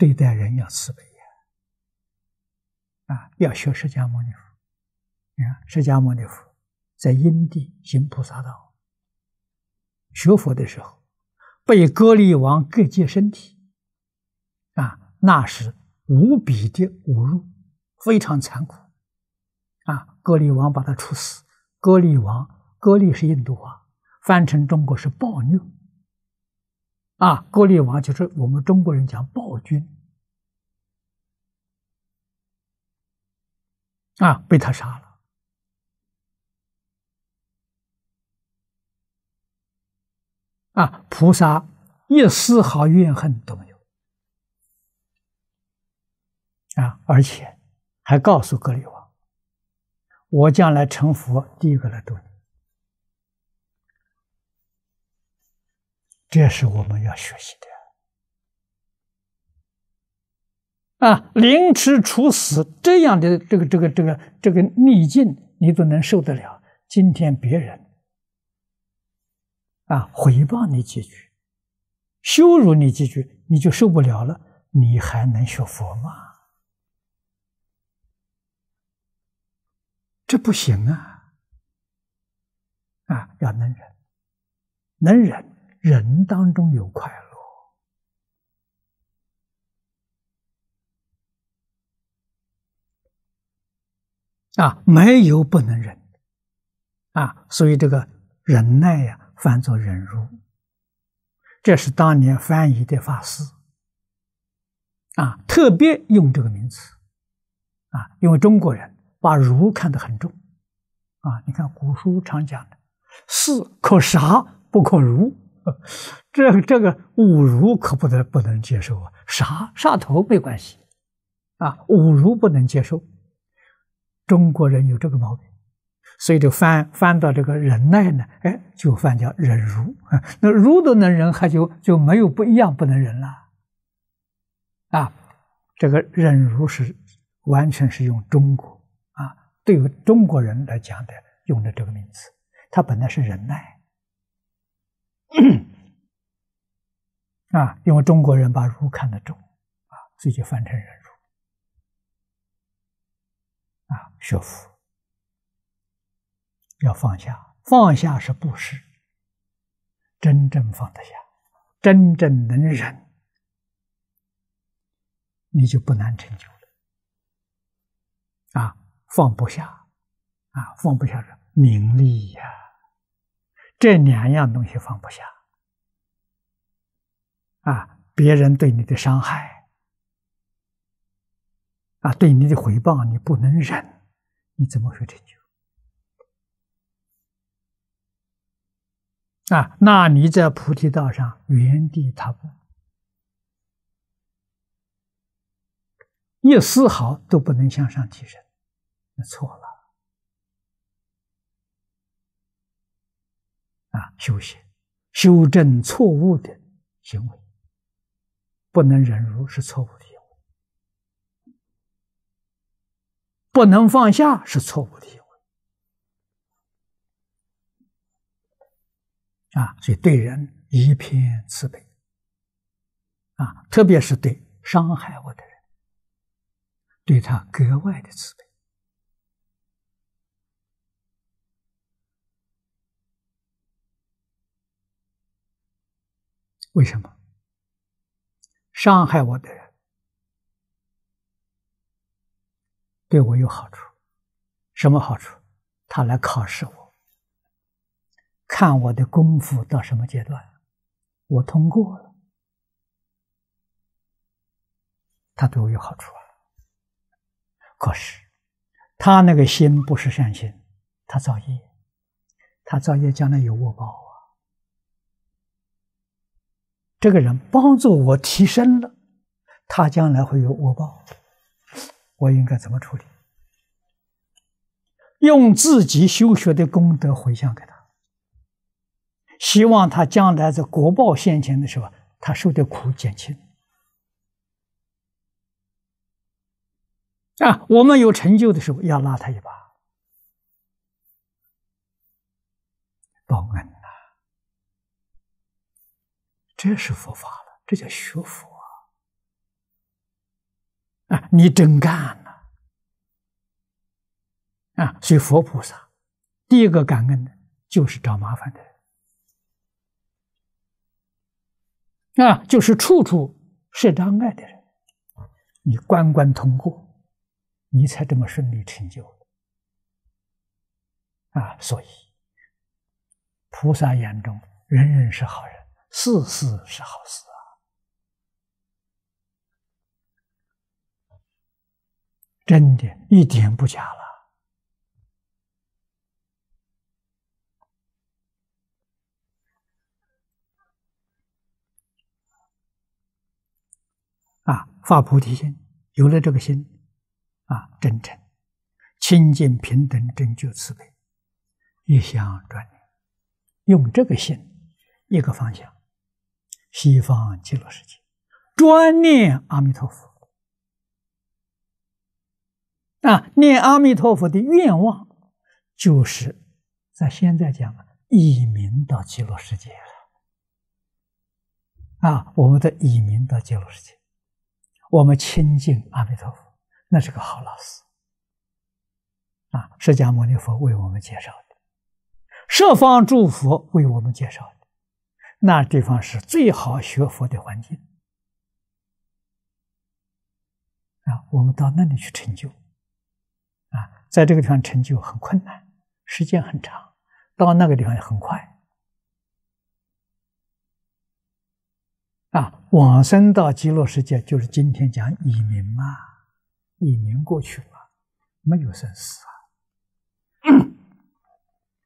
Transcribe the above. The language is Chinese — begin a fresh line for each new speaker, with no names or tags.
对待人要慈悲要学释迦牟尼佛。你看，释迦牟尼佛在因地行菩萨道，学佛的时候，被割力王割截身体，那是无比的侮辱，非常残酷。割力王把他处死。割力是印度话，翻成中国是暴虐。割力王就是我们中国人讲暴君。被他杀了。菩萨一丝毫怨恨都没有。而且还告诉割力王，我将来成佛，第一个来度你。这是我们要学习的。凌迟处死这样的这个逆境，你都能受得了。今天别人诽谤你几句，羞辱你几句，你就受不了了，你还能学佛吗？这不行要能忍，能忍，人当中有快乐。没有不能忍所以这个忍耐翻作忍辱，这是当年翻译的法师特别用这个名词因为中国人把辱看得很重你看古书常讲的是可杀不可辱，这个侮辱可不能接受杀头没关系侮辱不能接受。中国人有这个毛病，所以就翻到这个忍耐呢，就翻叫忍辱那辱都能忍，还就没有不一样不能忍了这个忍辱是完全是用中国对于中国人来讲的用的这个名词，它本来是忍耐因为中国人把辱看得重所以就翻成忍辱学佛要放下，放下是布施，真正放得下，真正能忍，你就不难成就了放不下放不下是名利这两样东西放不下别人对你的伤害对你的诽谤你不能忍，你怎么会成就那你在菩提道上原地踏步，一丝毫都不能向上提升，那错了修正错误的行为，不能忍辱是错误的行为，不能放下是错误的行为所以对人一片慈悲特别是对伤害我的人，对他格外的慈悲。为什么？伤害我的人对我有好处，什么好处？他来考试我，看我的功夫到什么阶段，我通过了，他对我有好处可是他那个心不是善心，他造业，他造业将来有恶报这个人帮助我提升了，他将来会有恶报，我应该怎么处理？用自己修学的功德回向给他，希望他将来在果报现前的时候，他受的苦减轻我们有成就的时候要拉他一把，报恩这是佛法了，这叫学佛啊，你真干了啊！所以佛菩萨第一个感恩的就是找麻烦的人啊，就是处处设障碍的人，你关关通过，你才这么顺利成就啊！所以菩萨眼中人人是好人，事事是好事啊！真的，一点不假了。啊，发菩提心，有了这个心，啊，真诚、清净、平等、正觉、慈悲，一向专念，用这个心，一个方向，西方极乐世界，专念阿弥陀佛。啊，念阿弥陀佛的愿望，就是在现在讲移民到极乐世界了。啊，我们的移民到极乐世界。我们亲近阿弥陀佛，那是个好老师啊！释迦牟尼佛为我们介绍的，十方诸佛为我们介绍的，那地方是最好学佛的环境啊！我们到那里去成就啊，在这个地方成就很困难，时间很长，到那个地方也很快。啊，往生到极乐世界就是今天讲移民嘛，移民过去嘛，没有生死啊。